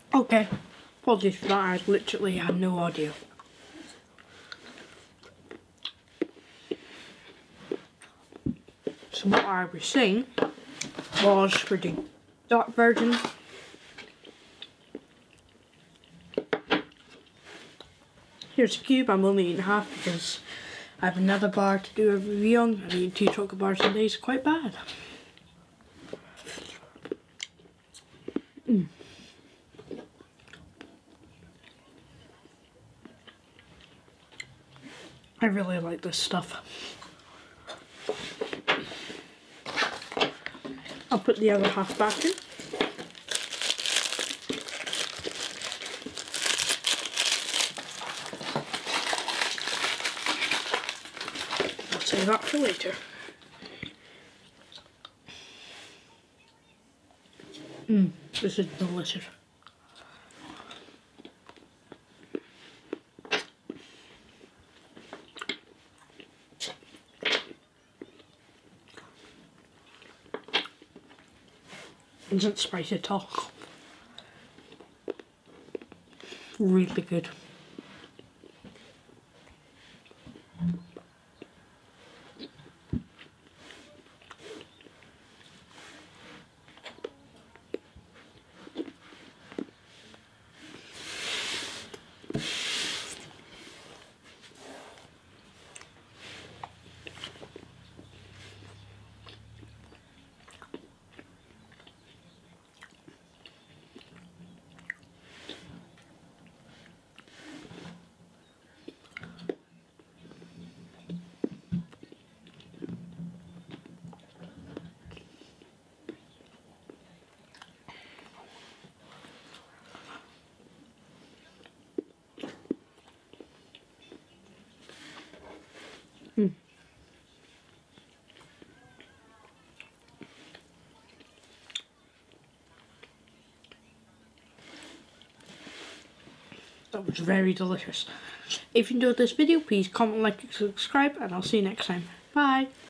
Okay, apologies for that, I literally had no audio. So what I was saying was for the dark version, here's a cube. I'm only eating half because I have another bar to do a review on. I'm eating 2 chocolate bars a day, it's quite bad. I really like this stuff. I'll put the other half back in. I'll save that for later. This is delicious. It isn't spicy at all. Really good. That was very delicious. If you enjoyed this video, please comment, like, and subscribe, and I'll see you next time. Bye!